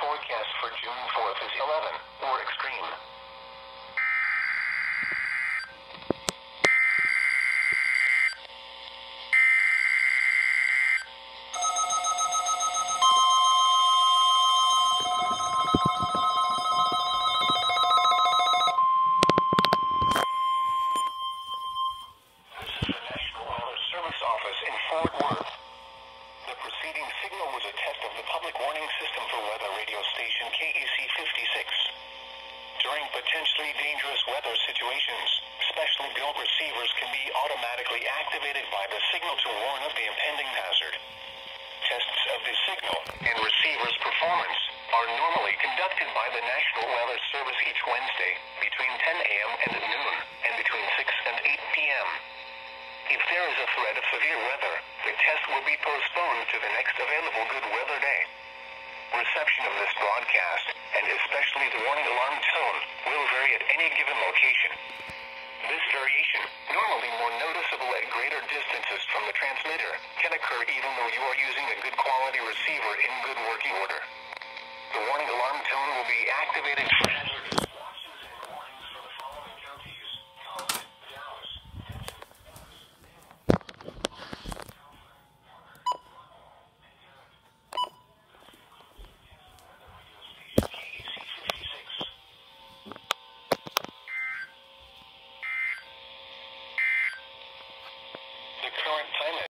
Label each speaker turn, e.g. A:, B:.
A: forecast for June 4th is 11, or extreme. This is the National Weather Service office in Fort Worth. The preceding signal was a test of the public warning system for weather radio station KEC 56. During potentially dangerous weather situations, specially built receivers can be automatically activated by the signal to warn of the impending hazard. Tests of the signal and receiver's performance are normally conducted by the National Weather Service each Wednesday between 10 a.m. and noon and between 6 and 8 p.m. If there is a threat of severe weather, the test will be postponed to the next available good weather day. Reception of this broadcast, and especially the warning alarm tone, will vary at any given location. This variation, normally more noticeable at greater distances from the transmitter, can occur even though you are using a good quality receiver in good working order. The warning alarm tone will be activated for